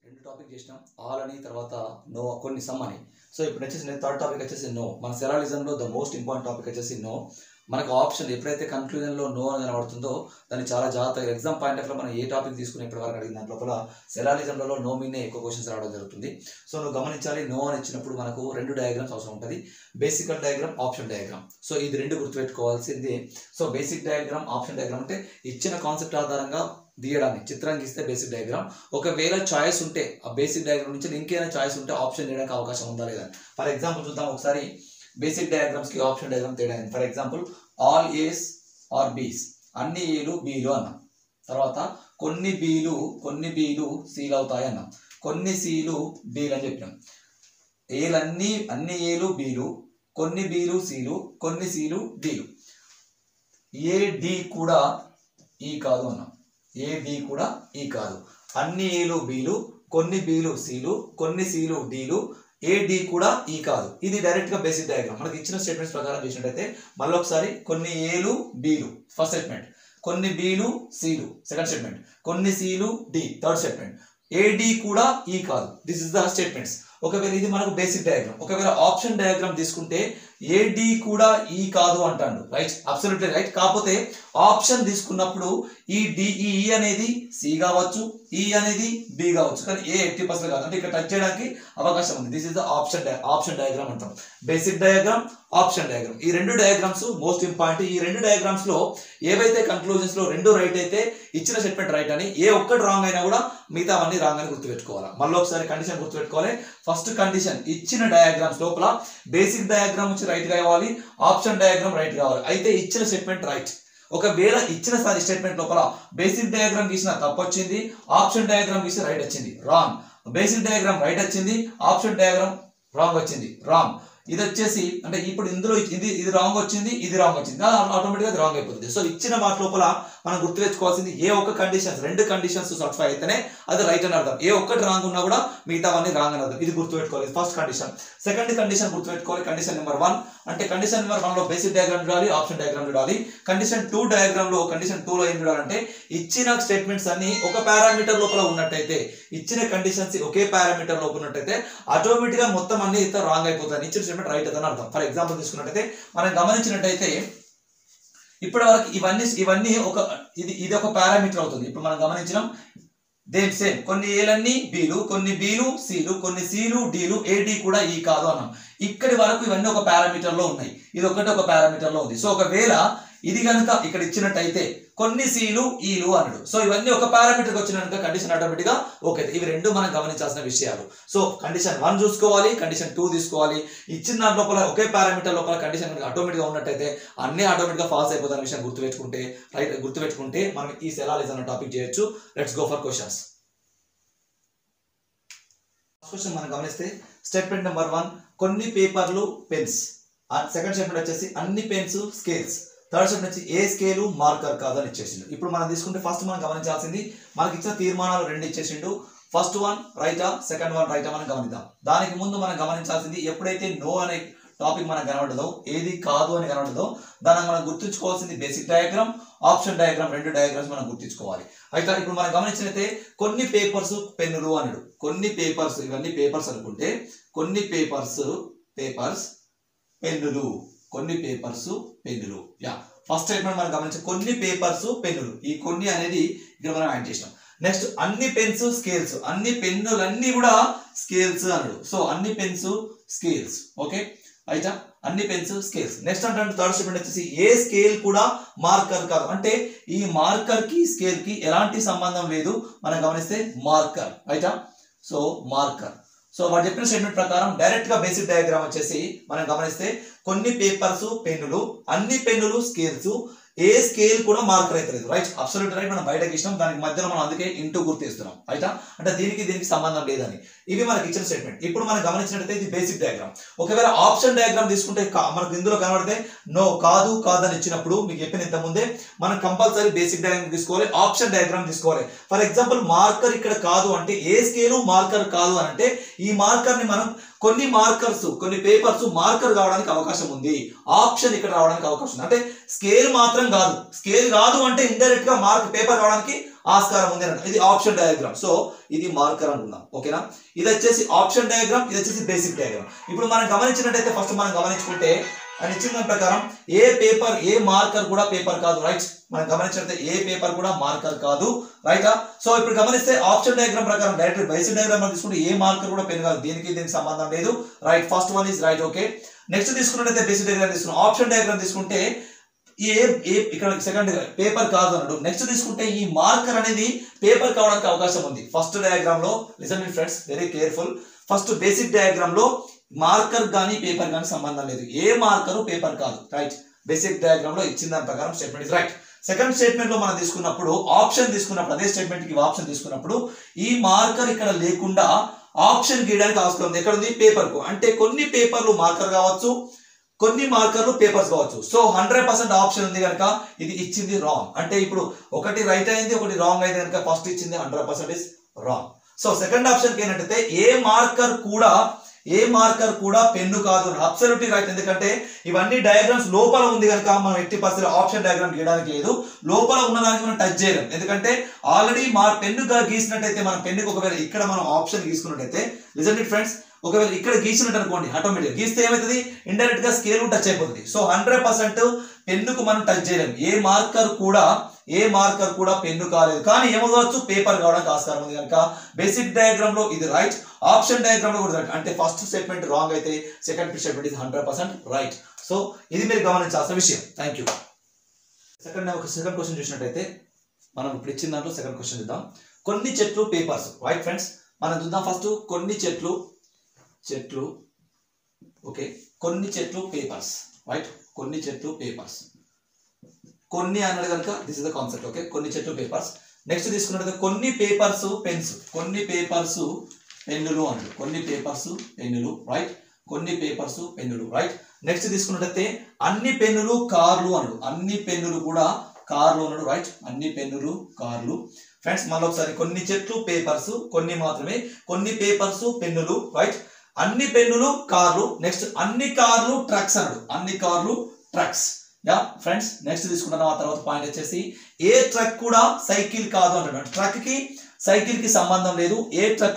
రెండు టాపిక్ చేసినాం, ఆల్ అని తర్వాత నో కొన్ని సమ్ అని. సో ఇప్పుడు వచ్చేసి థర్డ్ టాపిక్ వచ్చేసి నో. మన సెరాలిజంలో ద మోస్ట్ ఇంపార్టెంట్ టాపిక్ వచ్చేసి నో. మనకు ఆప్షన్ ఎప్పుడైతే కన్క్లూజన్లో నో అని కనబడుతుందో దాన్ని చాలా జాగ్రత్తగా ఎగ్జామ్ పాయింట్ ఆఫ్ లో మనం ఏ టాపిక్ తీసుకుని ఇప్పటి వరకు అడిగిన దాంట్లో కూడా సెరాలిజంలో నో మీనే ఎక్కువ క్వశ్చన్స్ రావడం జరుగుతుంది. సో నువ్వు గమనించాలి, నో అని ఇచ్చినప్పుడు మనకు రెండు డయాగ్రామ్స్ అవసరం ఉంటుంది, బేసికల్ డయాగ్రామ్, ఆప్షన్ డయాగ్రామ్. సో ఇది రెండు గుర్తుపెట్టుకోవాల్సింది. So basic diagram, option diagram అంటే ఇచ్చిన కాన్సెప్ట్ ఆధారంగా తీయడాన్ని చిత్రం గీస్తే బేసిక్ డయాగ్రామ్. ఒకవేళ చాయిస్ ఉంటే ఆ బేసిక్ డయాగ్రామ్ నుంచి ఇంకేమైనా చాయిస్ ఉంటే ఆప్షన్ చేయడానికి అవకాశం ఉందా లేదా. ఫర్ ఎగ్జాంపుల్ చూద్దాం ఒకసారి బేసిక్ డయాగ్రామ్స్ కి ఆప్షన్ డయాగ్రామ్ తేడా. For example all A's are B's, అన్ని ఏలు బీలు అన్నాం. తర్వాత కొన్ని బీలు సీలు అవుతాయి అన్నాం, కొన్ని సీలు బీలు అని చెప్పినాం. అన్ని ఏలు బీలు, కొన్ని బీలు సీలు, కొన్ని సీలు డీలు. ఏ డి కూడా ఈ కాదు అన్నాం, ఏ డి కూడా ఈ కాదు. అన్ని ఏలు బీలు, కొన్ని బీలు సీలు, కొన్ని సీలు డీలు, ఏ డి కూడా ఈ కాదు. ఇది డైరెక్ట్ గా బేసిక్ డయాగ్రామ్. మనకి ఇచ్చిన స్టేట్మెంట్స్ ప్రకారం చేసినట్టయితే మళ్ళీ ఒకసారి కొన్ని ఏలు బీలు ఫస్ట్ స్టేట్మెంట్, కొన్ని బీలు సీలు సెకండ్ స్టేట్మెంట్, కొన్ని సీలు డి థర్డ్ స్టేట్మెంట్, ఏ డి కూడా ఈ కాదు. This is the statements. ఒకవేళ ఇది మనకు బేసిక్ డయాగ్రామ్. ఒకవేళ ఆప్షన్ డయాగ్రామ్ తీసుకుంటే ఏ డి కూడా ఈ కాదు అంటాడు, రైట్, అబ్సల్యూట్లీ రైట్. కాకపోతే ఆప్షన్ తీసుకున్నప్పుడు ఈ డి ఈ అనేది సి కావచ్చు, ఈ అనేది బి కావచ్చు, కానీ ఏ 80% కాదు. అంటే ఇక్కడ టచ్ చేయడానికి అవకాశం ఉంది. This is the option diagram అంటాం. బేసిక్ డయాగ్రామ్, ఆప్షన్ డయాగ్రామ్, ఈ రెండు డయాగ్రామ్స్ మోస్ట్ ఇంపార్టెంట్. ఈ రెండు డయాగ్రామ్స్ లో ఏవైతే కన్క్లూజన్స్ లో రెండు రైట్ అయితే ఇచ్చిన స్టేట్మెంట్ రైట్ అని, ఏ ఒక్కటి రాంగ్ అయినా కూడా మిగతా అన్ని రాంగ్ అని గుర్తుపెట్టుకోవాలి. మళ్ళీ ఒకసారి కండిషన్ గుర్తుపెట్టుకోవాలి. ఫస్ట్ కండిషన్ ఇచ్చిన డయాగ్రామ్స్ లోపల బేసిక్ డయాగ్రామ్ వచ్చి రైట్ కావాలి, ఆప్షన్ డయాగ్రామ్ రైట్ కావాలి. అయితే ఇచ్చిన స్టేట్మెంట్ రైట్. ఒకవేళ ఇచ్చిన స్టేట్మెంట్ లోపల బేసిక్ డయాగ్రామ్ గీసిన తప్పు వచ్చింది, ఆప్షన్ డయాగ్రామ్ గీసి రైట్ వచ్చింది, రాంగ్. బేసిక్ డయాగ్రామ్ రైట్ వచ్చింది, ఆప్షన్ డయాగ్రామ్ రాంగ్ వచ్చింది, రాంగ్. ఇది వచ్చేసి అంటే ఇప్పుడు ఇందులో ఇది రాంగ్ వచ్చింది, ఇది రాంగ్ వచ్చింది, ఆటోమేటిక్గా అది రాంగ్ అయిపోతుంది. సో ఇచ్చిన వాటి లోపల మనం గుర్తు తెచ్చుకోవాల్సింది ఏ ఒక్క కండిషన్స్, రెండు కండిషన్స్ సాటిస్ఫై అయితేనే అది రైట్ అని అర్థం. ఏ ఒక్కటి రాంగ్ ఉన్నా కూడా మిగతావన్నీ రాంగ్ అని అర్థం. ఇది గుర్తుపెట్టుకోవాలి, ఫస్ట్ కండిషన్. సెకండ్ కండిషన్ గుర్తుపెట్టుకోవాలి. కండిషన్ నెంబర్ 1 అంటే కండిషన్ నెంబర్ 1 లో బేసిక్ డయాగ్రామ్ చూడాలి, ఆప్షన్ డయాగ్రామ్ చూడాలి. కండిషన్ 2 డయాగ్రామ్ లో కండిషన్ 2 లో ఏం చూడాలంటే ఇచ్చిన స్టేట్మెంట్స్ అన్ని ఒక పారామీటర్ లోపల ఉన్నట్టయితే, ఇచ్చిన కండిషన్స్ ఒకే పారామీటర్ లోపల ఉన్నట్టయితే ఆటోమేటిక్ గా మొత్తం అన్ని రాంగ్ అయిపోతాయి, ఇచ్చిన స్టేట్మెంట్ రైట్ అని అర్థం. ఫర్ ఎగ్జాంపుల్ తీసుకున్నట్టయితే మనం గమనించినట్టయితే ఇప్పటి వరకు ఇవన్నీ ఇది ఒక పారామీటర్ అవుతుంది. ఇప్పుడు మనం గమనించినాం దేని సేమ్, కొన్ని ఏలన్నీ బీలు, కొన్ని బీలు సీలు, కొన్ని సీలు డీలు, ఏ డి కూడా ఈ కాదు అన్నాం. ఇక్కడి వరకు ఇవన్నీ ఒక పారామీటర్ లో ఉన్నాయి, ఇది ఒకటి ఒక పారామీటర్ లో ఉంది. సో ఒకవేళ ఇది కనుక ఇక్కడ ఇచ్చినట్టయితే కొన్ని సీలు ఈలు అన్నాడు. సో ఇవన్నీ ఒక పారామీటర్కి వచ్చినాక కండిషన్ ఆటోమేటిక్ గా ఓకే. ఇవి రెండు మనం గమనించాల్సిన విషయాలు. సో కండిషన్ 1 చూసుకోవాలి, కండిషన్ 2 తీసుకోవాలి. ఇచ్చిన దాని లోపల ఒకే పారామీటర్ లోపల కండిషన్ ఆటోమేటిక్ గా ఉన్నట్టయితే అన్ని ఆటోమేటిక్ గా ఫాల్స్ అయిపోతున్న విషయం గుర్తుపెట్టుకుంటే మనం ఈ సెరాలిజం అనే టాపిక్ చేయొచ్చు. Let's go for questions. Question మనం గమనిస్తే స్టేట్మెంట్ నెంబర్ 1 కొన్ని పేపర్లు పెన్స్. సెకండ్ స్టేట్మెంట్ వచ్చేసి అన్ని పెన్స్ స్కేల్స్. థర్డ్ స్టెప్ నుంచి ఏ స్కేలు మార్కర్ కాదని ఇచ్చేసిండు. ఇప్పుడు మనం తీసుకుంటే ఫస్ట్ మనం గమనించాల్సింది మనకి ఇచ్చిన తీర్మానాలు రెండు ఇచ్చేసిండు. ఫస్ట్ వన్ రైటా, సెకండ్ వన్ రైటా మనం గమనిద్దాం. దానికి ముందు మనం గమనించాల్సింది ఎప్పుడైతే నో అనే టాపిక్ మనకు కనబడదో, ఏది కాదు అని కనబడదో దానికి మనం గుర్తుంచుకోవాల్సింది బేసిక్ డయాగ్రామ్, ఆప్షన్ డయాగ్రామ్, రెండు డయాగ్రామ్స్ మనం గుర్తుంచుకోవాలి. అయితే ఇప్పుడు మనం గమనించినట్లయితే కొన్ని పేపర్స్ పెన్నులు అన్నాడు. కొన్ని పేపర్స్, ఇవన్నీ పేపర్స్ అనుకుంటే కొన్ని పేపర్స్ పెన్నులు, కొన్ని పేపర్స్ పెన్నులు. యా, ఫస్ట్ స్టేట్మెంట్ మనం గమనించాం కొన్ని పేపర్స్ పెన్నులు. ఈ కొన్ని అనేది ఇక్కడ మనం యాడ్ చేసినాం. నెక్స్ట్ అన్ని పెన్స్ స్కేల్స్, అన్ని పెన్నులన్నీ కూడా స్కేల్స్ అన్నాడు. సో అన్ని పెన్స్ స్కేల్స్, ఓకే అయితే అన్ని పెన్స్ స్కేల్స్. నెక్స్ట్ అంటే థర్డ్ స్టేట్మెంట్ వచ్చేసి ఏ స్కేల్ కూడా మార్కర్ కాదు. అంటే ఈ మార్కర్ కి స్కేల్ కి ఎలాంటి సంబంధం లేదు మనం గమనిస్తే మార్కర్ అయితే. So marker. సో వాడు చెప్పిన స్టేట్మెంట్ ప్రకారం డైరెక్ట్ గా బేసిక్ డయాగ్రామ్ వచ్చేసి మనం గమనిస్తే కొన్ని పేపర్స్ పెన్నులు, అన్ని పెన్నులు స్కేల్స్, ఏ స్కేల్ కూడా మార్కర్ అయితే లేదు, రైట్, అబ్సల్యూట్ రైట్. మనం బయటకి ఇష్టం దానికి మధ్యలో మనం అందుకే ఇంటూ గుర్తిస్తున్నాం అయితే. అంటే దీనికి సంబంధం లేదని ఇవి మనకి ఇచ్చిన స్టేట్మెంట్. ఇప్పుడు మనం గమనించినట్టయితే ఇది బేసిక్ డయాగ్రామ్. ఒకవేళ ఆప్షన్ డయాగ్రామ్ తీసుకుంటే మనకు ఇందులో కనబడితే నో కాదని ఇచ్చినప్పుడు మీకు చెప్పిన ఇంత ముందే మనం కంపల్సరీ బేసిక్ డయాగ్రామ్ తీసుకోవాలి, ఆప్షన్ డయాగ్రామ్ తీసుకోవాలి. ఫర్ ఎగ్జాంపుల్ మార్కర్ ఇక్కడ కాదు అంటే ఏ స్కేలు మార్కర్ కాదు అని అంటే ఈ మార్కర్ ని మనం కొన్ని మార్కర్స్, కొన్ని పేపర్స్ మార్కర్ కావడానికి అవకాశం ఉంది, ఆప్షన్ ఇక్కడ రావడానికి అవకాశం ఉంది. అంటే స్కేల్ మాత్రం కాదు, స్కేల్ కాదు అంటే ఇండైరెక్ట్ గా మార్క్ పేపర్ రావడానికి ఆస్కారం ఉంది అని. ఇది ఆప్షన్ డయాగ్రామ్. సో ఇది మార్కర్ అనుకుందాం. ఓకేనా, ఇది వచ్చేసి ఆప్షన్ డయాగ్రామ్, ఇది వచ్చేసి బేసిక్ డయాగ్రామ్. ఇప్పుడు మనం గమనించినట్టయితే ఫస్ట్ మనం గమనించుకుంటే అని ఇచ్చిన దాని ప్రకారం ఏ మార్కర్ కూడా పేపర్ కాదు. రైట్, మనం గమనించినట్లయితే ఏ పేపర్ కూడా మార్కర్ కాదు. రైటా? సో ఇప్పుడు గమనిస్తే ఆప్షన్ డయాగ్రామ్ ప్రకారం డైరెక్ట్ బేసిక్ డయాగ్రామ్ తీసుకుంటే ఏ మార్కర్ కూడా పెన్ కాదు. దీనికి సంబంధం లేదు. Right, first one is right. Okay, next తీసుకున్నట్టయితే బేసిక్ డయాగ్రామ్ తీసుకున్నాం. ఆప్షన్ డయాగ్రామ్ తీసుకుంటే ఇక్కడ సెకండ్ పేపర్ కాదు అన్నాడు. నెక్స్ట్ తీసుకుంటే ఈ మార్కర్ అనేది పేపర్ కావడానికి అవకాశం ఉంది. ఫస్ట్ డయాగ్రామ్ లో listen me friends, very careful. First basic diagram లో మార్కర్ కానీ పేపర్ కానీ సంబంధం లేదు. ఏ మార్కరు పేపర్ కాదు. రైట్, బేసిక్ డయాగ్రామ్ లో ఇచ్చిన దాని ప్రకారం statement is right. Second statement లో మనం తీసుకున్నప్పుడు ఆప్షన్ తీసుకున్నప్పుడు అదే స్టేట్మెంట్ కి ఆప్షన్ తీసుకున్నప్పుడు ఈ మార్కర్ ఇక్కడ లేకుండా ఆప్షన్ గీయడానికి అవసరం ఉంది. ఎక్కడ ఉంది? పేపర్ కు. అంటే కొన్ని పేపర్లు మార్కర్ కావచ్చు, కొన్ని మార్కర్లు పేపర్స్ కావచ్చు. సో 100% ఆప్షన్ ఉంది కనుక ఇది ఇచ్చింది రాంగ్. అంటే ఇప్పుడు ఒకటి రైట్ అయింది, ఒకటి రాంగ్ అయింది కనుక ఫస్ట్ ఇచ్చింది 100% is wrong. So second option కి ఏంటంటే ఏ మార్కర్ కూడా పెన్ను కాదు. Absolutely right. ఎందుకంటే ఇవన్నీ డయాగ్రామ్స్ లోపల ఉంది కనుక మనం ఎట్టి పరిస్థితుల్లో ఆప్షన్ డయాగ్రామ్ గీయడానికి లేదు. లోపల ఉన్నదానికి మనం టచ్ చేయలేం. ఎందుకంటే ఆల్రెడీ పెన్నుగా గీసినట్టయితే మన పెన్నుకి ఒకవేళ ఇక్కడ మనం ఆప్షన్ గీసుకున్నట్టయితే లిసన్ ఇట్ ఫ్రెండ్స్, ఒకవేళ ఇక్కడ గీసినట్టు అనుకోండి, ఆటోమేటిక్ గీస్తే ఏమవుతుంది? ఇండైరెక్ట్ గా స్కేల్ టచ్ అయిపోతుంది. సో 100% పెన్నుకు మనం టచ్ చేయలేం. ఏ మార్కర్ కూడా పెన్ను కాలేదు. కానీ ఏమవచ్చు? పేపర్ కావడానికి ఆస్కారం ఉంది కనుక బేసిక్ డయాగ్రామ్ లో ఇది రైట్, ఆప్షన్ డయాగ్రామ్ లో కూడా రైట్. అంటే ఫస్ట్ స్టేట్మెంట్ రాంగ్ అయితే సెకండ్ స్టేట్మెంట్ ఇది 100% రైట్. సో ఇది మీరు గమనించాల్సిన విషయం. Thank you. సెకండ్ క్వశ్చన్ చూసినట్టయితే మనం ఇప్పుడు ఇచ్చిన దాంట్లో సెకండ్ క్వశ్చన్ చూద్దాం. కొన్ని చెట్లు పేపర్స్. రైట్ ఫ్రెండ్స్, మనం చూద్దాం ఫస్ట్ కొన్ని చెట్లు ఓకే, కొన్ని చెట్లు పేపర్స్. రైట్, కొన్ని చెట్లు పేపర్స్. కొన్ని అన్నది కనుక this is the concept. Okay, కొన్ని చెట్లు పేపర్స్. నెక్స్ట్ తీసుకున్నట్లయితే కొన్ని పేపర్స్ పెన్స్, కొన్ని పేపర్స్ పెన్నులు అన్నాడు. కొన్ని పేపర్స్ పెన్నులు. రైట్, కొన్ని పేపర్స్ పెన్నులు. రైట్, నెక్స్ట్ తీసుకున్నట్లయితే అన్ని పెన్నులు కార్లు అన్నాడు. అన్ని పెన్నులు కూడా కార్లు అన్నాడు. రైట్, అన్ని పెన్నులు కార్లు. ఫ్రెండ్స్ మళ్ళీ ఒకసారి కొన్ని చెట్లు పేపర్స్, కొన్ని మాత్రమే, కొన్ని పేపర్స్ పెన్నులు. రైట్, అన్ని పెన్నులు కార్లు. నెక్స్ట్ అన్ని కార్లు ట్రక్స్ అన్నాడు. అన్ని కార్లు ట్రక్స్. యా ఫ్రెండ్స్, నెక్స్ట్ తీసుకుంటున్నాం. ఆ తర్వాత పాయింట్ వచ్చేసి ఏ ట్రక్ కూడా సైకిల్ కాదు అన్నాడు. ట్రక్ కి సైకిల్ కి సంబంధం లేదు. ఏ ట్రక్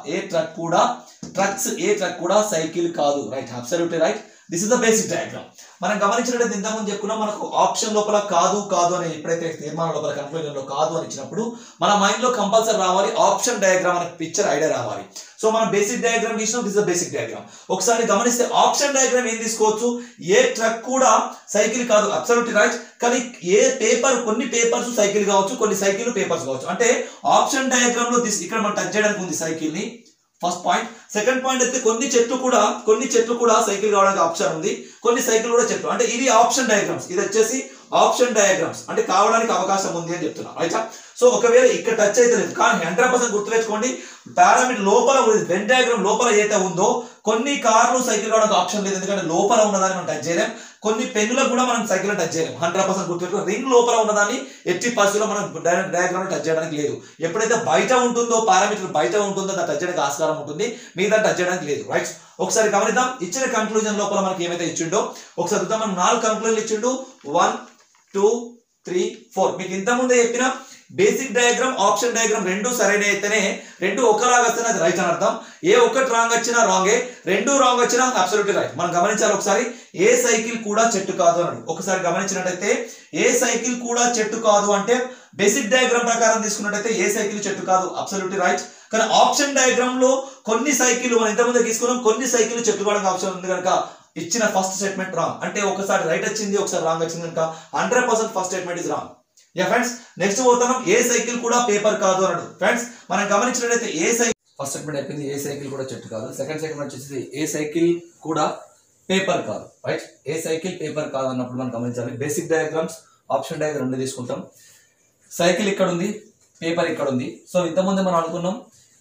కూడా సైకిల్ కాదు. Right, absolutely right. This is the basic diagram. మనం గమనించినట్లయితే ఇంతకుముందు చెప్పుకున్నాం, మనకు ఆప్షన్ లోపల కాదు అని ఎప్పుడైతే తీర్మానం లోపల కన్క్లూజన్ లో కాదు అని ఇచ్చినప్పుడు మన మైండ్ లో కంపల్సరీ రావాలి ఆప్షన్ డయాగ్రామ్ అనే పిక్చర్ ఐడియా రావాలి. సో మనం బేసిక్ డయాగ్రామ్ తీసినాం. This is the basic diagram. ఒకసారి గమనిస్తే ఆప్షన్ డయాగ్రామ్ ఏం తీసుకోవచ్చు? ఏ ట్రక్ కూడా సైకిల్ కాదు. Absolutely right. కానీ కొన్ని పేపర్స్ సైకిల్ కావచ్చు, కొన్ని సైకిల్ పేపర్స్ కావచ్చు. అంటే ఆప్షన్ డయాగ్రామ్ లో ఇక్కడ మనం టచ్ చేయడానికి ఉంది సైకిల్ ని. First point. సెకండ్ పాయింట్ అయితే కొన్ని చెట్లు కూడా సైకిల్ కావడానికి ఆప్షన్ ఉంది, కొన్ని సైకిల్ కూడా చెట్లు. అంటే ఇది ఆప్షన్ డయాగ్రామ్స్. ఇది వచ్చేసి ఆప్షన్ డయాగ్రామ్స్ అంటే కావడానికి అవకాశం ఉంది అని చెప్తున్నా. రైటా? సో ఒకవేళ ఇక్కడ టచ్ అయితే లేదు, కానీ 100% గుర్తుపెట్టుకోండి, పారామీటర్ లోపల వెన్ డయాగ్రామ్ లోపల ఏదైతే ఉందో కొన్ని కార్లు సైకిల్ కావడానికి ఆప్షన్ లేదు. ఎందుకంటే లోపల ఉన్నదాన్ని మనం టచ్ చేయలేం. కొన్ని పెన్నులకు కూడా మనం సైకిల్ టచ్ చేయలేం. 100% గుర్తుపెట్టుకో. రింగ్ లోపల ఉన్నదాన్ని ఎట్టి పరిస్థితుల్లో మనం డయాగ్రామ్ టచ్ చేయడానికి లేదు. ఎప్పుడైతే బయట ఉంటుందో, పారామీటర్ బయట ఉంటుందో దాన్ని టచ్ చేయడానికి ఆస్కారం ఉంటుంది, మిగతా టచ్ చేయడానికి లేదు. రైట్, ఒకసారి గమనిద్దాం. ఇచ్చిన కన్క్లూజన్ లోపల మనకి ఏమైతే ఇచ్చిండో ఒకసారి చూద్దాం. మనం 4 కన్క్లూజన్లు ఇచ్చిండు. 1 2 3 4. మీకు ఇంతకుముందే చెప్పిన బేసిక్ డయాగ్రామ్ ఆప్షన్ డయాగ్రామ్ రెండు సరైన అయితేనే, రెండు ఒకలాగా వస్తేనే అది రైట్ అని అర్థం. ఏ ఒక్కటి రాంగ్ వచ్చినా రాంగే, రెండు రాంగ్ వచ్చినా అబ్సల్యూట్లీ రైట్. మనం గమనించాలి ఒకసారి. ఏ సైకిల్ కూడా చెట్టు కాదు అన్నాడు. ఒకసారి గమనించినట్టయితే ఏ సైకిల్ కూడా చెట్టు కాదు అంటే బేసిక్ డయాగ్రామ్ ప్రకారం తీసుకున్నట్టయితే ఏ సైకిల్ చెట్టు కాదు. Absolutely right. కానీ ఆప్షన్ డయాగ్రామ్ లో కొన్ని సైకిల్ మనం ఇంతకుముందు తీసుకున్నాం, కొన్ని సైకిల్ చెట్టు కావడానికి ఆప్షన్ ఉంది కనుక ఇచ్చిన ఫస్ట్ స్టేట్మెంట్ రాంగ్. అంటే ఒకసారి రైట్ వచ్చింది, ఒకసారి రాంగ్ వచ్చింది కనుక 100% first statement is wrong. Yeah friends, next పోతాం. ఏ సైకిల్ కూడా పేపర్ కాదు అన్నాడు. ఫ్రెండ్స్ మనం గమనించినట్లయితే ఏ సైకిల్ ఫస్ట్ స్టేట్మెంట్ అయిపోయింది, ఏ సైకిల్ కూడా చెట్టు కాదు. సెకండ్ స్టేట్మెంట్ వచ్చేసి ఏ సైకిల్ కూడా పేపర్ కాదు. రైట్, ఏ సైకిల్ పేపర్ కాదు అన్నప్పుడు మనం గమనించాలి. బేసిక్ డయాగ్రామ్స్ ఆప్షన్ డయాగ్రామ్ రెండు తీసుకుంటాం. సైకిల్ ఇక్కడ ఉంది, పేపర్ ఇక్కడ ఉంది. సో ఇంతకుముందు మనం అనుకున్నాం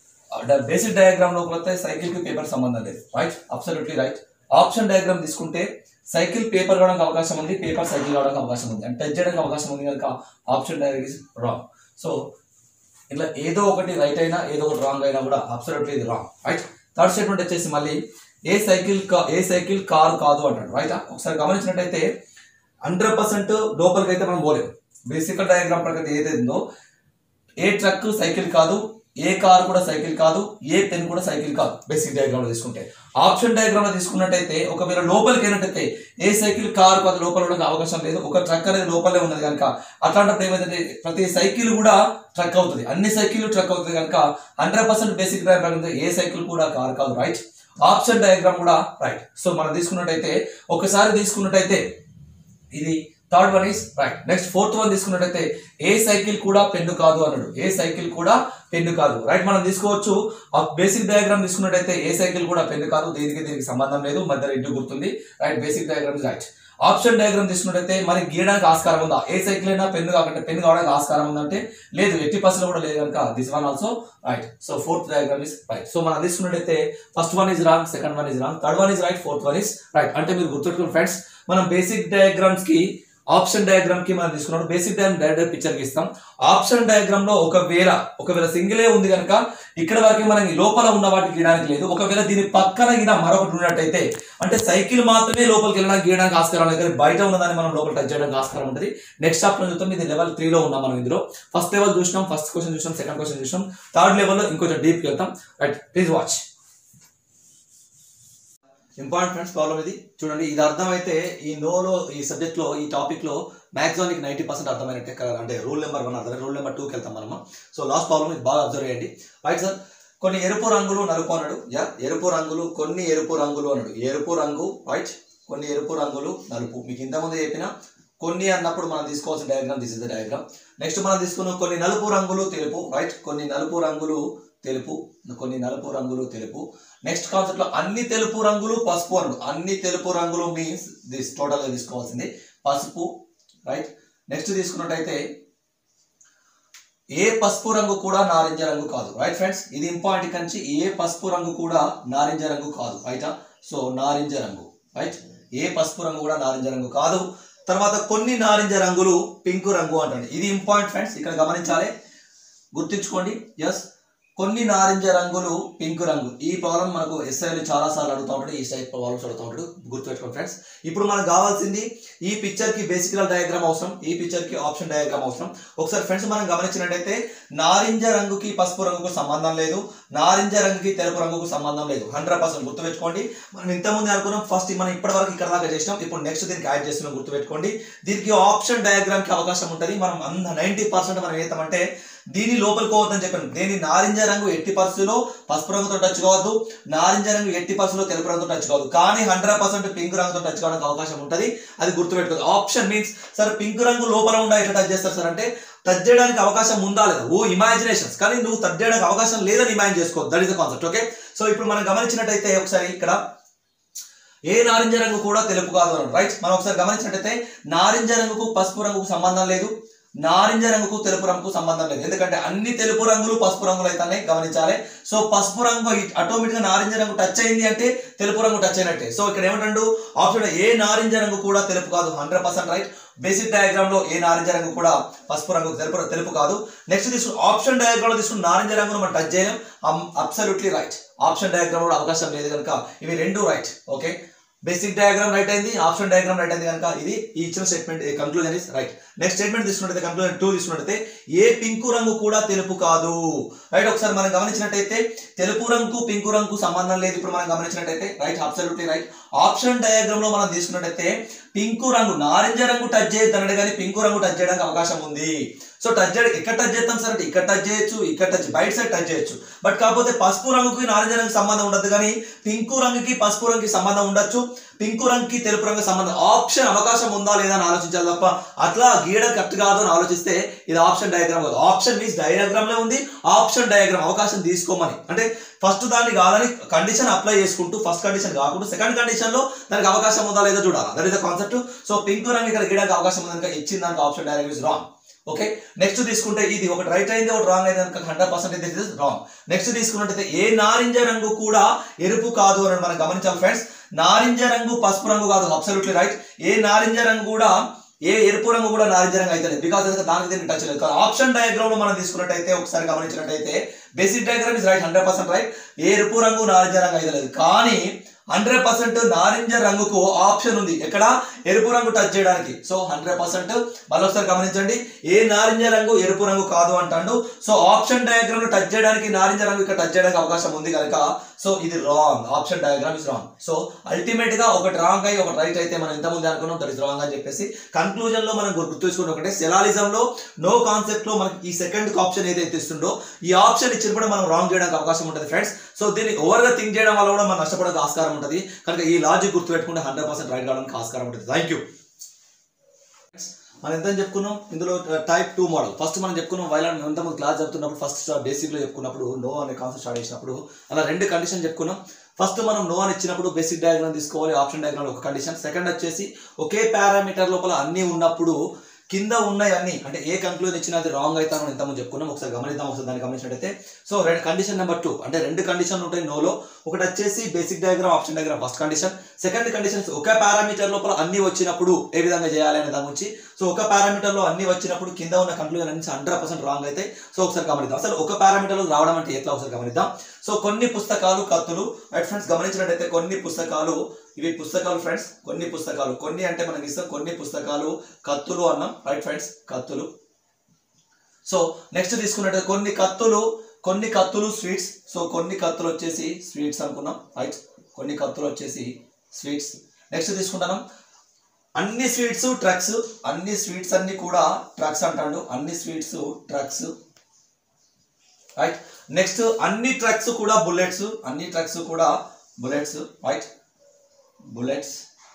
బేసిక్ డయాగ్రామ్ లోపల సైకిల్ కి పేపర్ సంబంధం లేదు. Right, absolutely right. Option diagram తీసుకుంటే సైకిల్ పేపర్ కావడానికి అవకాశం ఉంది, పేపర్ సైకిల్ కావడానికి అవకాశం ఉంది, అంటే టచ్ చేయడానికి అవకాశం ఉంది కనుక option diagram is wrong. So ఇట్లా ఏదో ఒకటి రైట్ అయినా ఏదో ఒకటి రాంగ్ అయినా కూడా అబ్సల్యూట్లీ ఇది రాంగ్. రైట్, థర్డ్ స్టేట్మెంట్ వచ్చేసి మళ్ళీ ఏ సైకిల్ కారు కాదు అంటాడు. రైట్, ఒకసారి గమనించినట్టయితే 100% లోపలికి అయితే మనం పోలేము. బేసిక్ డయాగ్రామ్ ప్రకారం ఏదైతే ఉందో ఏ ట్రక్ సైకిల్ కాదు, ఏ కార్ కూడా సైకిల్ కాదు, ఏ పెన్ కూడా సైకిల్ కాదు. బేసిక్ డయాగ్రామ్ లో తీసుకుంటే ఆప్షన్ డయాగ్రామ్ లో తీసుకున్నట్టయితే ఒకవేళ లోపలికి వెళ్ళినట్టయితే ఏ సైకిల్ కార్ కాదు లోపల ఉండడానికి అవకాశం లేదు. ఒక ట్రక్ అనేది లోపలే ఉన్నది కనుక అట్లాంటప్పుడు ఏమైందంటే ప్రతి సైకిల్ కూడా ట్రక్ అవుతుంది, అన్ని సైకిల్ ట్రక్ అవుతుంది కనుక 100% బేసిక్ డయాగ్రామ్ ఏ సైకిల్ కూడా కార్ కాదు. రైట్. ఆప్షన్ డయాగ్రామ్ కూడా రైట్. సో మనం తీసుకున్నట్టయితే ఒకసారి తీసుకున్నట్టయితే ఇది third one is right. Next fourth one తీసుకున్నట్టయితే ఏ సైకిల్ కూడా పెన్ను కాదు అన్నాడు. ఏ సైకిల్ కూడా పెన్ను కాదు. రైట్. మనం తీసుకోవచ్చు బేసిక్ డయాగ్రామ్ తీసుకున్నట్టయితే ఏ సైకిల్ కూడా పెన్ను కాదు, దీనికి సంబంధం లేదు, మధ్యలో ఇంటూ గుర్తుంది. Right. Basic diagram is right. Option diagram తీసుకున్నట్టయితే మరి గీయడానికి ఆస్కారం ఉందా, ఏ సైకిల్ అయినా పెన్ను కాకుండా పెన్ను కావడానికి ఆస్కారం ఉందంటే లేదు, 80% కూడా లేదు కనుక this one also right. So fourth diagram is right. So మనం తీసుకున్నట్టయితే first one is wrong, second one is wrong, third one is right, fourth one is right. అంటే మీరు గుర్తుపెట్టుకుని ఫ్రెండ్స్, మనం బేసిక్ డయాగ్రామ్స్ కి ఆప్షన్ డయాగ్రామ్ కి మనం తీసుకున్నప్పుడు బేసిక్ డయాగ్రామ్ డైరెక్ట్ పిక్చర్ కి ఇస్తాం. ఆప్షన్ డయాగ్రామ్ లో ఒకవేళ సింగిలే ఉంది కనుక ఇక్కడ వరకు మనకి లోపల ఉన్న వాటికి గీయడానికి లేదు. ఒకవేళ దీని పక్కన మరొకటి ఉన్నట్టయితే అంటే సైకిల్ మాత్రమే లోపలికి వెళ్ళడానికి గీయడానికి ఆస్కారం లేదు, బయట ఉన్నదాన్ని మనం లోపల టచ్ చేయడానికి ఆస్కారం ఉంటుంది. నెక్స్ట్ చాప్టర్ చూద్దాం. ఇది లెవెల్ 3 లో ఉన్నాం మనం. ఇందులో ఫస్ట్ లెవెల్ చూసినాం, ఫస్ట్ క్వశ్చన్ చూసినాం, సెకండ్ క్వశ్చన్ చూసినాం, థర్డ్ లెవెల్ లో ఇంకొంచెం డీప్ కి వెళ్తాం. Right. Please watch. Important friends problem ఇది చూడండి. ఇది అర్థమైతే ఈ నోలో ఈ సబ్జెక్ట్ లో ఈ టాపిక్ లో మాక్సిమం 90% అర్థమైనట్టే. అంటే రూల్ నెంబర్ 1 అర్థమైంది, రూల్ నెంబర్ 2కి వెళ్తాం మనము. సో లాస్ట్ ప్రాబ్లం ఇది బాగా అబ్జర్వ్ చేయండి. Right sir. కొన్ని ఎరుపు రంగులు నలుపు అన్నాడు. ఎరుపు రంగులు, కొన్ని ఎరుపు రంగులు అన్నాడు. ఎరుపు రంగు రైట్, కొన్ని ఎరుపు రంగులు నలుపు. మీకు ఇంతకుముందు చెప్పిన కొన్ని అన్నప్పుడు మనం తీసుకోవాల్సిన diagram this is the diagram. Next మనం తీసుకున్నాం కొన్ని నలుపు రంగులు తెలుపు. రైట్. కొన్ని నలుపు రంగులు తెలుపు, కొన్ని నలుపు రంగులు తెలుపు. నెక్స్ట్ కాన్సెప్ట్ లో అన్ని తెలుపు రంగులు పసుపు అన్నాడు. అన్ని తెలుపు రంగులు మీన్స్ దిస్ టోటల్ గా తీసుకోవాల్సింది పసుపు. రైట్. నెక్స్ట్ తీసుకున్నట్టయితే ఏ పసుపు రంగు కూడా నారింజ రంగు కాదు. రైట్ ఫ్రెండ్స్, ఇది ఇంపార్టెంట్ కంచి. ఏ పసుపు రంగు కూడా నారింజ రంగు కాదు. రైటా. సో నారింజ రంగు. రైట్. ఏ పసుపు రంగు కూడా నారింజ రంగు కాదు. తర్వాత కొన్ని నారింజ రంగులు పింక్ రంగు అంటండి. ఇది ఇంపార్టెంట్ ఫ్రెండ్స్, ఇక్కడ గమనించాలి, గుర్తుంచుకోండి. ఎస్, కొన్ని నారింజ రంగులు పింక్ రంగు. ఈ ప్రాబ్లం మనకు ఎస్ఐలు చాలా సార్లు అడుగుతూ ఉంటాడు, ఈ టైప్ ప్రాబ్లమ్స్ అడుగుతూ ఉంటాడు, గుర్తుపెట్టుకోండి ఫ్రెండ్స్. ఇప్పుడు మనకు కావాల్సింది ఈ పిక్చర్ కి బేసిక్ డయాగ్రామ్ అవసరం, ఈ పిక్చర్ కి ఆప్షన్ డయాగ్రామ్ అవసరం. ఒకసారి ఫ్రెండ్స్ మనం గమనించినట్టయితే నారింజ రంగుకి పసుపు రంగుకు సంబంధం లేదు, నారింజ రంగుకి తెలుపు రంగుకు సంబంధం లేదు. 100% గుర్తుపెట్టుకోండి. మనం ఇంతకుముందు అనుకున్నాం, ఫస్ట్ మనం ఇప్పటి వరకు ఇక్కడ దాకా చేసినాం, ఇప్పుడు నెక్స్ట్ దీనికి యాడ్ చేస్తున్నాం. గుర్తుపెట్టుకోండి, దీనికి ఆప్షన్ డయాగ్రామ్ కి అవకాశం ఉంటుంది. మనం 90% మనం ఏతామంటే దీని లోపలికి పోవద్దని చెప్పాను. దీని నారింజ రంగు ఎట్టి పరిస్థితుల్లో పసుపు రంగుతో టచ్ కావద్దు, నారింజ రంగు ఎట్టి పరిస్థితుల్లో తెలుపు రంగుతో టచ్ కావద్దు. కానీ 100% పింక్ రంగుతో టచ్ కావడానికి అవకాశం ఉంటుంది. అది గుర్తుపెట్టుకోదు. ఆప్షన్ మీన్స్ సార్ పింక్ రంగు లోపల ఉండా ఎట్లా టచ్ చేస్తారు సార్ అంటే టచ్ చేయడానికి అవకాశం ఉందా లేదా, ఓ ఇమాజినేషన్స్. కానీ నువ్వు టచ్ చేయడానికి అవకాశం లేదని ఇమాజిన్ చేసుకోవద్దు. That is the concept. Okay. So ఇప్పుడు మనం గమనించినట్టయితే ఒకసారి ఇక్కడ ఏ నారింజ రంగు కూడా తెలుపు కాదు అన్నాడు. రైట్. మనం ఒకసారి గమనించినట్టయితే నారింజ రంగుకు పసుపు రంగుకు సంబంధం లేదు, నారింజ రంగుకు తెలుపు రంగుకు సంబంధం లేదు. ఎందుకంటే అన్ని తెలుపు రంగులు పసుపు రంగులు అయితే గమనించాలి. సో పసుపు రంగు ఆటోమేటిక్ గా నారింజ రంగు టచ్ అయింది అంటే తెలుపు రంగు టచ్ అయినట్టే. సో ఇక్కడ ఏమంటాడు ఆప్షన్ ఏ నారింజ రంగు కూడా తెలుపు కాదు. 100% రైట్. బేసిక్ డయాగ్రామ్ లో ఏ నారింజ రంగు కూడా పసుపు రంగు తెలుపు కాదు. నెక్స్ట్ తీసుకుని ఆప్షన్ డయాగ్రామ్ లో తీసుకుని నారింజ రంగును మనం టచ్ చేయలేం. Absolutely right. ఆప్షన్ డయాగ్రామ్ లో అవకాశం లేదు కనుక ఇవి రెండు right. Okay. Basic diagram right అయింది, ఆప్షన్ డయాగ్రామ్ రైట్ అయింది కనుక ఇది ఈ ఇచ్చిన statement conclusion is right. Next statement తీసుకున్నట్లయితే కన్క్లూజన్ 2 తీసుకున్నట్లయితే ఏ పింకు రంగు కూడా తెలుపు కాదు. రైట్. ఒకసారి మనం గమనించినట్టయితే తెలుపు రంగు పింకు రంగు సంబంధం లేదు. ఇప్పుడు మనం గమనించినట్టయితే right, absolutely right. Option diagram లో మనం తీసుకున్నట్టయితే పింకు రంగు నారింజ రంగు టచ్ చేయొద్దు అన్నాడు, కానీ పింకు రంగు టచ్ చేయడానికి అవకాశం ఉంది. సో టచ్ చేయడం ఎక్కడ టచ్ చేస్తాం సార్ అంటే ఇక్కడ టచ్ చేయొచ్చు, ఇక్కడ టచ్ బయట సైడ్ టచ్ చేయొచ్చు. బట్ కాకపోతే పసుపు రంగుకి నారింజ రంగు సంబంధం ఉండదు, కానీ పింకు రంగుకి పసుపు రంగుకి సంబంధం ఉండొచ్చు, పింకు రంగుకి తెలుపు రంగు సంబంధం. ఆప్షన్ అవకాశం ఉందా లేదా అని ఆలోచించాలి తప్ప అట్లా గీయడం కరెక్ట్ కాదు అని ఆలోచిస్తే ఇది ఆప్షన్ డయాగ్రామ్ కాదు. ఆప్షన్ మీన్స్ డయాగ్రామ్ లో ఉంది, ఆప్షన్ డయాగ్రామ్ అవకాశం తీసుకోమని. అంటే ఫస్ట్ దాన్ని కాదని కండిషన్ అప్లై చేసుకుంటూ ఫస్ట్ కండిషన్ కాకుండా సెకండ్ కండిషన్ లో దానికి అవకాశం ఉందా లేదా చూడాలి. That is the concept. So pink రంగు ఇక్కడ గీయడానికి అవకాశం ఉంది కనుక ఇచ్చిన దానికి option diagram is wrong. Okay. Next తీసుకుంటే ఇది ఒకటి రైట్ అయింది, ఒకటి రాంగ్ అయింది కనుక 100% దిస్ ఇస్ రాంగ్. నెక్స్ట్ తీసుకున్నట్టయితే ఏ నారింజ రంగు కూడా ఎరుపు కాదు అని మనం గమనించాలి ఫ్రెండ్స్. నారింజ రంగు పసుపు రంగు కాదు. Absolutely right. ఏ నారింజ రంగు కూడా ఏ ఎరుపు రంగు కూడా నారింజ రంగు అయితే బికాస్ దానికి దీనికి టచ్ లేదు. ఆప్షన్ డయాగ్రామ్ లో మనం తీసుకున్నట్టయితే ఒకసారి గమనించినట్టయితే basic diagram is right, 100% right. ఏ ఎరుపు రంగు నారింజ రంగు అయితే లేదు, కానీ 100% నారింజ రంగుకు ఆప్షన్ ఉంది. ఎక్కడ? ఎరుపు రంగు టచ్ చేయడానికి. సో 100% మళ్ళీ ఒకసారి గమనించండి, ఏ నారింజ రంగు ఎరుపు రంగు కాదు అంటాడు. సో ఆప్షన్ డయాగ్రామ్ లో టచ్ చేయడానికి నారింజ రంగు ఇక్కడ టచ్ చేయడానికి అవకాశం ఉంది కనుక సో ఇది wrong. Option diagram is wrong. So ultimate గా ఒకటి రాంగ్ అయ్యి ఒకటి రైట్ అయితే మనం ఇంతకుముందు అనుకున్నాం దట్ ఇస్ రాంగ్ అని చెప్పేసి కన్క్లూజన్ లో మనం గుర్తుంచుకుని ఒకటే సెలాలిజం లో నో కాన్సెప్ట్ లో మనకి ఈ సెకండ్ ఆప్షన్ ఏదైతే ఇస్తుందో ఈ ఆప్షన్ ఇచ్చినప్పుడు మనం రాంగ్ చేయడానికి అవకాశం ఉంటుంది ఫ్రెండ్స్. సో దీన్ని ఓవర్ గా థింక్ చేయడం వల్ల కూడా మనం నష్టపడడానికి ఆస్కారం ఉంటుంది కనుక ఈ లాజిక్ గుర్తుపెట్టుకుంటే 100% రైట్ కావడానికి ఆస్కారం ఉంటుంది. Thank you. మనం ఎంత చెప్పుకున్నాం ఇందులో టైప్ 2 మోడల్. ఫస్ట్ మనం చెప్పుకున్నాం వైలాండ్ ఇంతకుముందు క్లాస్ చెప్తున్నప్పుడు ఫస్ట్ బేసిక్ లో చెప్పుకున్నప్పుడు నో అనే కాన్సెప్ట్ స్టార్ట్ చేసినప్పుడు అలా 2 కండిషన్ చెప్పుకున్నాం. ఫస్ట్ మనం నో అని ఇచ్చినప్పుడు బేసిక్ డయాగ్రామ్ తీసుకోవాలి, ఆప్షన్ డయాగ్రామ్ ఒక కండిషన్. సెకండ్ వచ్చేసి ఒకే పారామీటర్ లోపల అన్ని ఉన్నప్పుడు కింద ఉన్నాయి అన్ని అంటే ఏ కంక్లూజన్ ఇచ్చినా అది రాంగ్ అవుతాను ఇంతకుముందు చెప్పుకున్నాం. ఒకసారి గమనిద్దాం, ఒకసారి దాన్ని గమనించినట్టయితే సో కండిషన్ నెంబర్ 2 అంటే 2 కండిషన్లు ఉంటాయి నోలో. ఒకటి వచ్చేసి basic diagram option diagram first condition. Second condition ఒక పారామీటర్ లోపల అన్ని వచ్చినప్పుడు ఏ విధంగా చేయాలి అనే దాని గురించి. సో ఒక పారామీటర్ లో అన్ని వచ్చినప్పుడు కింద ఉన్న కంక్లూజన్ అన్ని 100% రాంగ్ అయితే సో ఒకసారి గమనిద్దాం. అసలు ఒక పారామీటర్ లో రావడం అంటే ఎట్లా ఒకసారి గమనిద్దాం. సో కొన్ని పుస్తకాలు కత్తులు రైట్ ఫ్రెండ్స్ గమనించినట్టయితే కొన్ని పుస్తకాలు ఇవి పుస్తకాలు ఫ్రెండ్స్, కొన్ని పుస్తకాలు కొన్ని అంటే మనం ఇస్తాం కొన్ని పుస్తకాలు కత్తులు అన్నాం రైట్ ఫ్రెండ్స్ కత్తులు. సో నెక్స్ట్ తీసుకున్నట్టు కొన్ని కత్తులు స్వీట్స్. సో కొన్ని కత్తులు వచ్చేసి స్వీట్స్ అనుకున్నాం రైట్, కొన్ని కత్తులు వచ్చేసి స్వీట్స్. నెక్స్ట్ తీసుకుంటాం అన్ని స్వీట్స్ ట్రక్స్, అన్ని స్వీట్స్ అన్ని కూడా ట్రక్స్ అంటాడు, అన్ని స్వీట్స్ ట్రక్స్ రైట్. నెక్స్ట్ అన్ని ట్రక్స్ కూడా బుల్లెట్స్, అన్ని ట్రక్స్ కూడా bullets right, bullets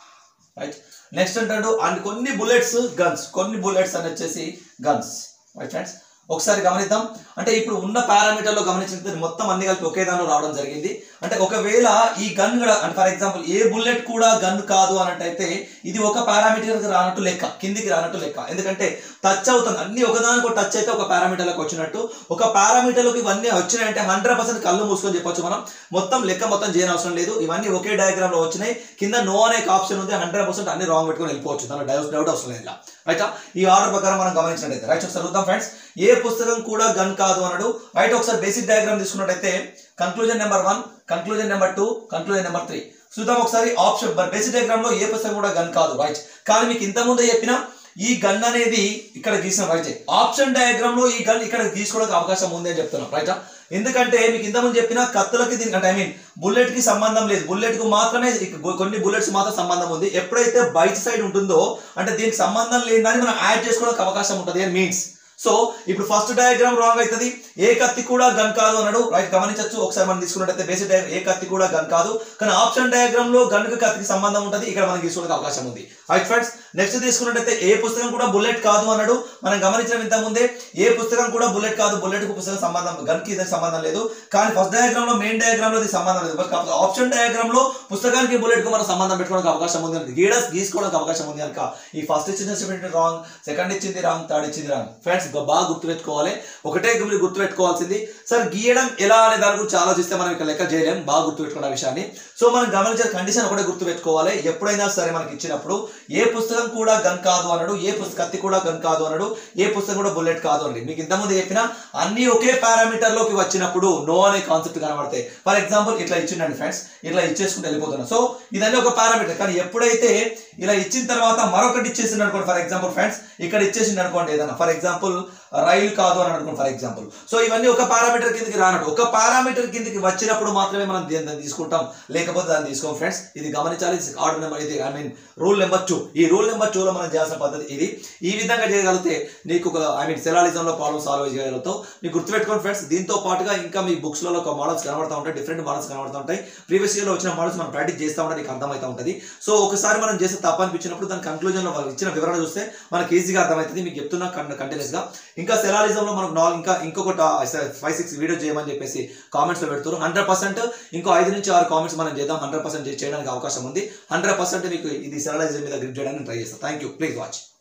right. Next అంటాడు అండ్ కొన్ని బుల్లెట్స్ గన్స్, కొన్ని బుల్లెట్స్ అని వచ్చేసి గన్స్ రైట్ ఫ్రెండ్స్. ఒకసారి గమనిద్దాం అంటే ఇప్పుడు ఉన్న పారామీటర్ లో గమనించినట్టు మొత్తం అన్ని కలిపి ఒకే దానిలో రావడం జరిగింది. అంటే ఒకవేళ ఈ గన్ కూడా అంటే ఫర్ ఎగ్జాంపుల్ ఏ బుల్లెట్ కూడా గన్ కాదు అన్నట్టయితే ఇది ఒక పారామీటర్ రానట్టు లెక్క, కిందికి రానట్టు లెక్క. ఎందుకంటే టచ్ అవుతుంది అన్ని ఒకదానికి టచ్ అయితే ఒక పారామీటర్లోకి వచ్చినట్టు. ఒక పారామీటర్లోకి ఇవన్నీ వచ్చినాయంటే 100% కళ్ళు మూసుకొని చెప్పొచ్చు మనం, మొత్తం లెక్క మొత్తం చేయని అవసరం లేదు. ఇవన్నీ ఒకే డయాగ్రామ్ లో వచ్చినాయి, కింద నో అనే ఆప్షన్ ఉంది, 100% అన్ని రాంగ్ పెట్టుకొని వెళ్ళిపోవచ్చు, దాని డౌట్ అవసరం లేదు రైట్. ఈ ఆర్డర్ ప్రకారం మనం గమనించినట్టయితే రైట్ ఒకసారి చూద్దాం ఫ్రెండ్స్. ఏ పుస్తకం కూడా గన్ కాదు అన్నాడు రైట్. ఒకసారి బేసిక్ డయాగ్రామ్ తీసుకున్నట్టయితే conclusion number 1, conclusion number 2, conclusion number 3 చూద్దాం ఒకసారి. ఆప్షన్ బేసిక్ డయాగ్రామ్ లో ఏ పుస్తకం కూడా గన్ కాదు రైట్. కానీ మీకు ఇంతకుముందే చెప్పిన ఈ గన్ అనేది ఇక్కడ గీసిన రైట్, ఆప్షన్ డయాగ్రామ్ లో ఈ గన్ ఇక్కడ తీసుకోవడానికి అవకాశం ఉంది అని చెప్తున్నాం రైట్. ఎందుకంటే మీకు ఇంతకుముందు చెప్పిన కత్తులకి దీనికి అంటే ఐ మీన్ బుల్లెట్ కి సంబంధం లేదు, బుల్లెట్ కు మాత్రమే కొన్ని బుల్లెట్స్ మాత్రం సంబంధం ఉంది. ఎప్పుడైతే బైట్ సైడ్ ఉంటుందో అంటే దీనికి సంబంధం లేదని మనం యాడ్ చేసుకోవడానికి అవకాశం ఉంటుంది అని మీన్స్. సో ఇప్పుడు ఫస్ట్ డయాగ్రామ్ రాంగ్ అవుతుంది, ఏ కత్తి కూడా గన్ కాదు అన్నాడు రైట్. గమనించవచ్చు ఒకసారి మనం తీసుకున్నట్టయితే బేసిక్ డయాగ్రామ్ ఏ కత్తి కూడా గన్ కాదు, కానీ ఆప్షన్ డయాగ్రామ్ లో గన్ కి కత్తికి సంబంధం ఉంటుంది, ఇక్కడ మనం తీసుకోవడానికి అవకాశం ఉంది రైట్ ఫ్రెండ్స్. నెక్స్ట్ తీసుకున్నట్టయితే ఏ పుస్తకం కూడా బుల్లెట్ కాదు అన్నాడు. మనం గమనించిన ఇంత ముందే ఏ పుస్తకం కూడా బుల్లెట్ కాదు, బుల్లెట్ కు పుస్తకం సంబంధం గన్ కి ఇదే సంబంధం లేదు. కానీ ఫస్ట్ డయాగ్రామ్ లో మెయిన్ డయాగ్రామ్ లో ఇది సంబంధం లేదు, బట్ ఆప్షన్ డయాగ్రామ్ లో పుస్తకానికి బుల్లెట్ కు మనం సంబంధం పెట్టుకోవడానికి అవకాశం ఉంది, గీసుకోవడానికి అవకాశం ఉంది కనుక ఈ ఫస్ట్ ఇచ్చిన రాంగ్, సెకండ్ ఇచ్చింది రాంగ్, థర్డ్ ఇచ్చింది రాంగ్ ఫ్రెండ్స్. బాగా గుర్తుపెట్టుకోవాలి, ఒకటే మీరు గుర్తుపెట్టుకోవాల్సింది సార్ గీయడం ఎలా అనే దాని గురించి ఆలోచిస్తే మనం ఇక్కడ లెక్క చేయలేం, బాగా గుర్తుపెట్టుకున్న విషయాన్ని. సో మనం గమనించిన కండిషన్ ఒకటే గుర్తుపెట్టుకోవాలి, ఎప్పుడైనా సరే మనకి ఇచ్చినప్పుడు ఏ పుస్తకం కూడా గన్ కాదు అన్నాడు, ఏ కత్తి కూడా గన్ కాదు అన్నాడు, ఏ పుస్తకం కూడా బుల్లెట్ కాదు అన్నాడు. మీకు ఇంతకుముందు చెప్పిన అన్ని ఒకే పారామీటర్ లోకి వచ్చినప్పుడు నో అనే కాన్సెప్ట్ కనబడతాయి. ఫర్ ఎగ్జాంపుల్ ఇట్లా ఇచ్చిండండి ఫ్రెండ్స్, ఇట్లా ఇచ్చేసుకుంటూ వెళ్ళిపోతున్నా. సో ఇదన్నీ ఒక పారామీటర్, కానీ ఎప్పుడైతే ఇలా ఇచ్చిన తర్వాత మరొకటి ఇచ్చేసింది అనుకోండి, ఫర్ ఎగ్జాంపుల్ ఫ్రెండ్స్ ఇక్కడ ఇచ్చేసింది అనుకోండి ఏదైనా ఫర్ ఎగ్జాంపుల్ రైలు కాదు అని అనుకోండి ఫర్ ఎగ్జాంపుల్. సో ఇవన్నీ ఒక పారామీటర్ కిందకి రానట్టు, ఒక పారామీటర్ కిందకి వచ్చినప్పుడు మాత్రమే మనం దాన్ని తీసుకుంటాం, లేకపోతే దాన్ని తీసుకోం ఫ్రెండ్స్. ఇది గమనించాలి. ఆర్డర్ నెంబర్ ఇది ఐ మీన్ రూల్ నెంబర్ 2. ఈ రూల్ నెంబర్ 2 లో మనం చేయాల్సిన పద్ధతి ఇది. ఈ విధంగా చేయగలిగితే నీకు ఐ మీన్ సెలాలిజం లో ప్రాబ్లమ్ సాల్వ్ చేయగలుగుతావు. మీకు గుర్తుపెట్టుకోండి ఫ్రెండ్స్, దీంతో పాటుగా ఇంకా మీ బుక్స్ లలో ఒక మోడల్స్ కనబడతా ఉంటాయి, డిఫరెంట్ మోడల్స్ కనబడతా ఉంటాయి. ప్రీవియస్ ఇయర్ లో వచ్చిన మోడల్స్ మనం ప్రాక్టీస్ చేస్తా ఉంటే నీకు అర్థమవుతా ఉంటుంది. సో ఒకసారి మనం చేస్తే తప్పు అనిపించినప్పుడు దాని కంక్లూజన్ లో ఇచ్చిన వివరణ చూస్తే మనకి ఈజీగా అర్థమవుతుంది. మీకు చెప్తున్నా కంటిన్యూస్ గా. ఇంకా సెలాలిజం లో మనకు ఇంకొకటి 5-6 వీడియో చేయమని చెప్పేసి కామెంట్స్ లో పెడుతున్నారు. 100% ఇంకో 5 నుంచి 6 కామెంట్స్ మనం చేద్దాం, 100% చేయడానికి అవకాశం ఉంది. 100% మీకు ఇది సెలాలిజం మీద గ్రిప్ చేయడానికి ట్రై చేస్తాను. Thank you, please watch.